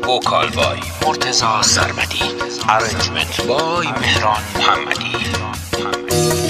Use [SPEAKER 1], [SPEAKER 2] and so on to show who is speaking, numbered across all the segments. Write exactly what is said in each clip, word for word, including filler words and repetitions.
[SPEAKER 1] Vocal by Murteza Sarmadi. Arrangement by Mehran Mohammadi.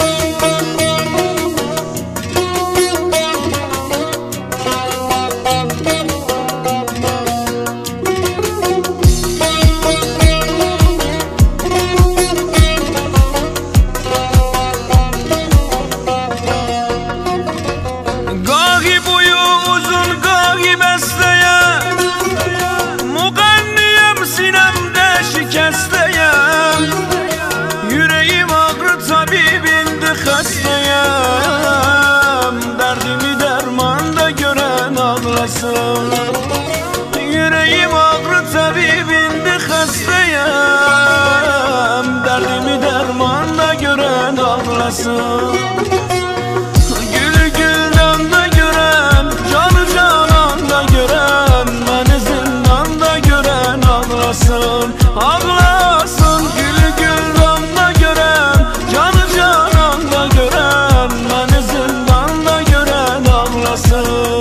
[SPEAKER 2] Yüreğim ağrı tabibindi hastayım. Derdimi dermanda gören ağlasın. Gülü güldanda gören, canı cananda gören, beni zindanda gören ağlasın. Ağlasın gülü güldanda gören, canı cananda gören, beni zindanda gören ağlasın.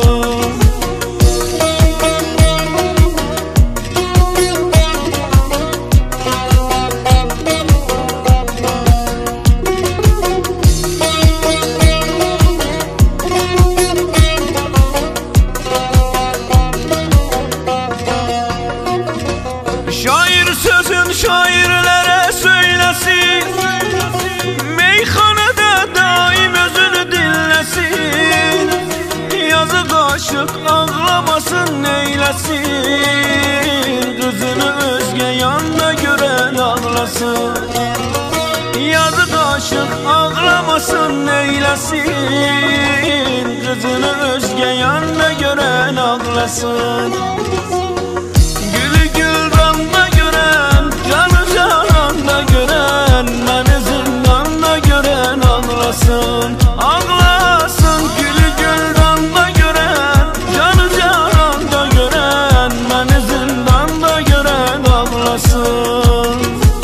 [SPEAKER 2] Şair sözün şairlere söylesin, meyhanede daim özünü dinlesin. Yazık aşık ağlamasın neylesin, kızını özge yanda gören ağlasın. Yazık aşık ağlamasın neylesin, kızını özge yanda gören ağlasın. Ağlasın gülü güldanda gören, canı cananda gören, beni zindanda gören ağlasın.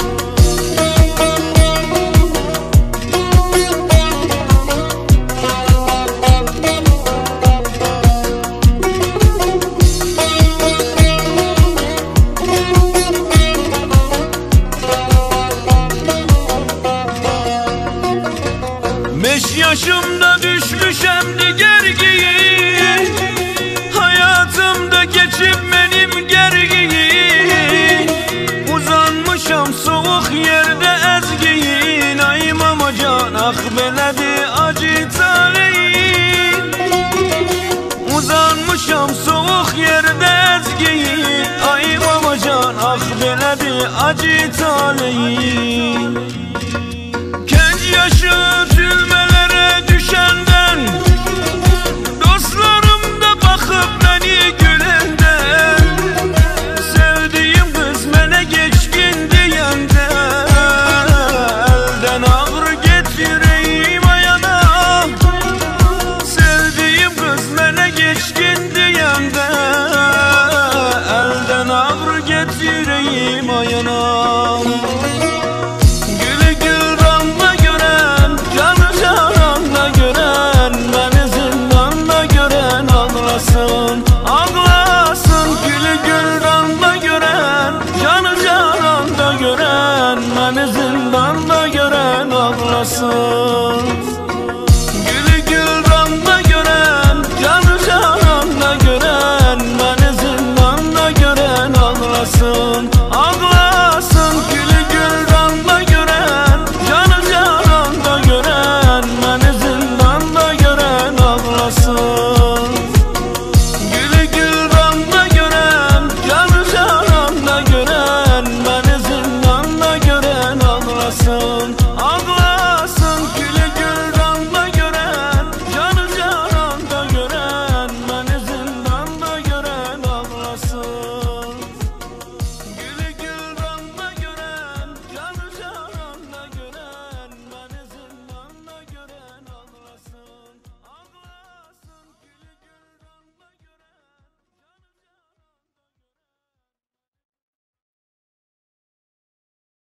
[SPEAKER 2] Beş yaşımda düşmüşem gergiyi, hayatımda geçip benim gergiyi. Uzanmışam soğuk yerde ezgiyin, ay mamacan ah beledi acı taleyin. Uzanmışam soğuk yerde ezgiyin, ay mamacan ah beledi acı taleyin. Genç yaşı zülmelere düşen